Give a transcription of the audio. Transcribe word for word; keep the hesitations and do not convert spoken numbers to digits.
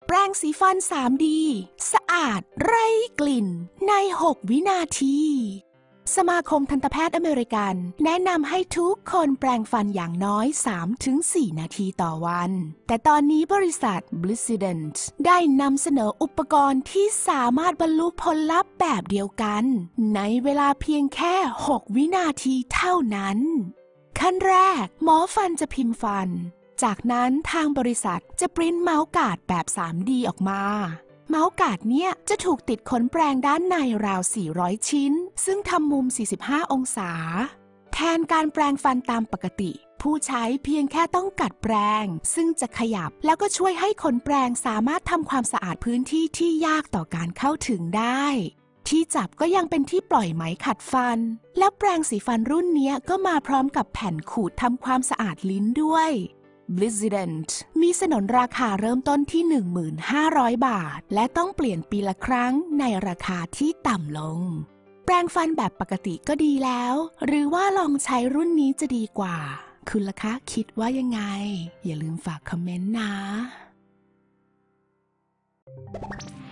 แปรงสีฟัน ทรี ดี สะอาดไร้กลิ่นในหกวินาทีสมาคมทันตแพทย์อเมริกันแนะนำให้ทุกคนแปรงฟันอย่างน้อย สามถึงสี่ นาทีต่อวันแต่ตอนนี้บริษัท Blissdent ได้นำเสนออุปกรณ์ที่สามารถบรรลุผลลัพธ์แบบเดียวกันในเวลาเพียงแค่หกวินาทีเท่านั้นขั้นแรกหมอฟันจะพิมพ์ฟันจากนั้นทางบริษัทจะปริ้นเมาส์การ์ดแบบ ทรี ดี ออกมาเมาส์การ์ดเนี่ยจะถูกติดขนแปรงด้านในราว สี่ร้อย ชิ้นซึ่งทำมุม สี่สิบห้า องศาแทนการแปรงฟันตามปกติผู้ใช้เพียงแค่ต้องกัดแปรงซึ่งจะขยับแล้วก็ช่วยให้ขนแปรงสามารถทำความสะอาดพื้นที่ที่ยากต่อการเข้าถึงได้ที่จับก็ยังเป็นที่ปล่อยไหมขัดฟันและแปรงสีฟันรุ่นนี้ก็มาพร้อมกับแผ่นขูดทำความสะอาดลิ้นด้วยBlissdent มีสนนราคาเริ่มต้นที่ หนึ่งพันห้าร้อย บาทและต้องเปลี่ยนปีละครั้งในราคาที่ต่ำลงแปรงฟันแบบปกติก็ดีแล้วหรือว่าลองใช้รุ่นนี้จะดีกว่าคุณล่ะคะคิดว่ายังไงอย่าลืมฝากคอมเมนต์นะ